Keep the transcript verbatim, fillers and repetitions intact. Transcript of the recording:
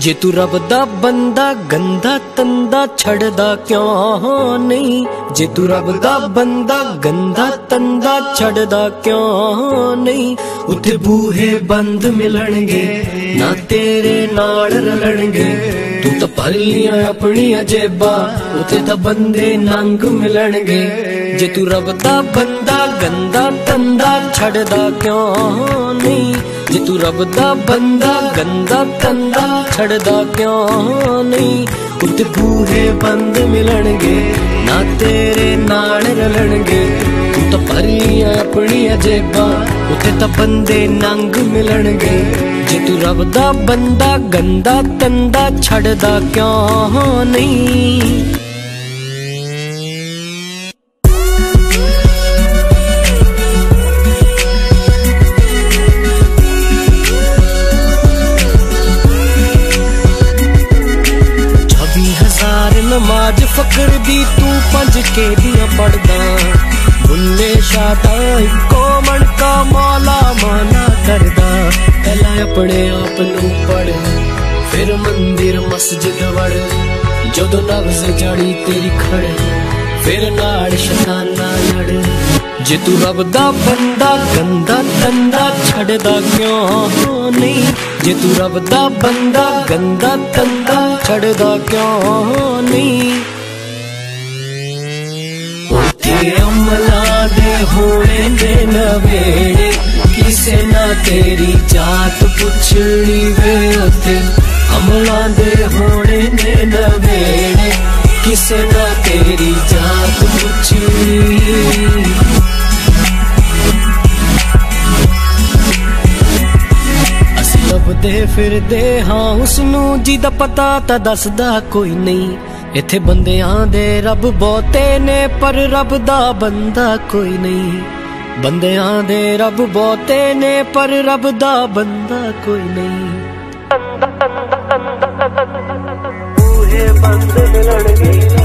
जे तू रब दा बंदा गंदा तंदा छड़दा क्यों नहीं। जे तू रब दा बंदा गंदा तंदा छड़दा क्यों नहीं। उत्थे बूहे बंद मिलणगे ना तेरे नाल रलणगे। तू तो भर लिया अपनी जेबा उत्थे तां बंदे नंग मिलणगे। जे तू रब दा बंदा गंदा तंदा छड़दा क्यों नहीं। जे तू रब दा बंदा गंदा तंदा छड़दा क्यों नहीं। उत्ते बूहे बंद मिलणगे ना तेरे नाल रलणगे। तू तो भर लिया अपनी जेबा उत्ते तां बंदे नंग मिलणगे। जे तू रब दा बंदा गंदा तंदा छड़दा क्यों नहीं। नमाज फकर दी तू पंज के दियां पढ़दा। बुल्ले शादा इको मन का मौला माना करदा। पहला अपने आप नू पढ़ फिर मंदिर मस्जिद वड़। जदों नब्ज़ जड़ी तेरी खड़ फिर नाल शैताना लड़। जे तू रब दा बंदा गंदा तंदा छड़दा क्यों नहीं। जे तू रब दा बंदा गंदा तंदा छड़दा क्यों नहीं। उत्थे अमला दे होने दे नवेड़े किसे ना तेरी जात पुछनी वे। उत्थे अमला दे होने दे नवेड़े किसे ना तेरी जात पुछनी। लभदे फिरदे हाँ उसनू जिदा पता तां दसदा कोई नहीं। इत्थे बंदियां दे रब बहुते ने पर रब दा बंदा कोई नहीं। बंदियां दे रब बहुते ने पर रब दा बंदा कोई नहीं। बूहे बंद मिलणगे